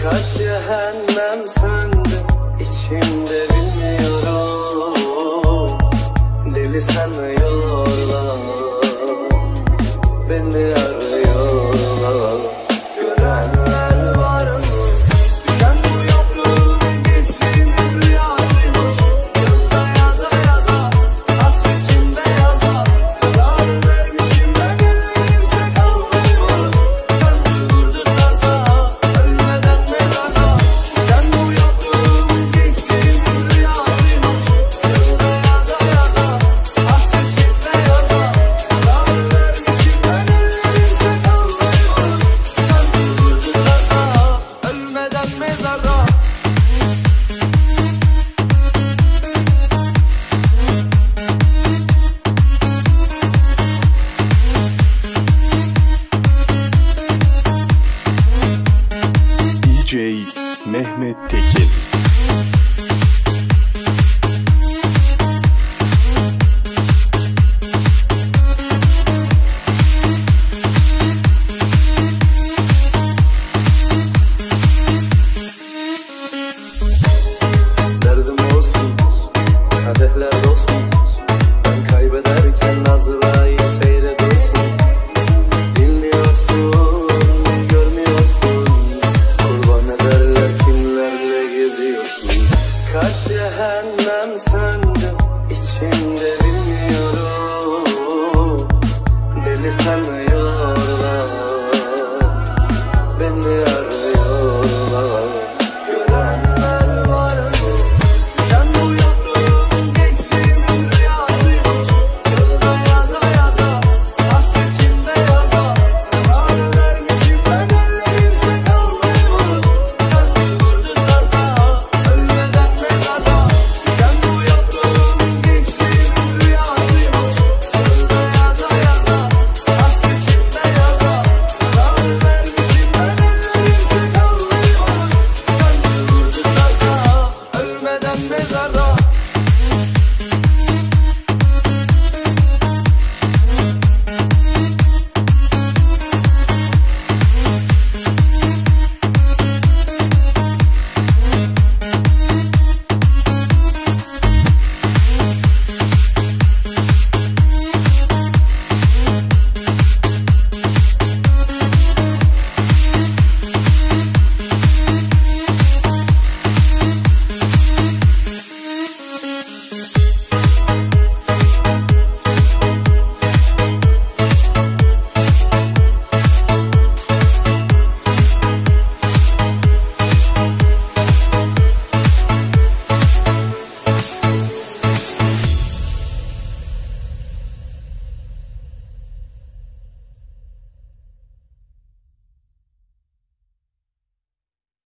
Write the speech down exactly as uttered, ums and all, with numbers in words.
Kaç cehennem söndü içimde bilmiyorum. Deli sanıyorlar, beni arıyorlar. Görenler var mı? Düşen bu yaprağın gençliğimin rüyasıymış. Yılda yaza yaza hasretim beyaza. Karar vermişim ben, ellerimse kallıymış. Kendi vurdu saza, ölmeden mezara. Düşen bu yaprağın gençliğimin rüyasıymış. Yılda yaza yaza hasretim beyaza. Karar vermişim ben, ellerimse kallıymış. Kendi vurdu saza, ölmeden mezara. D J Mehmet Tekin.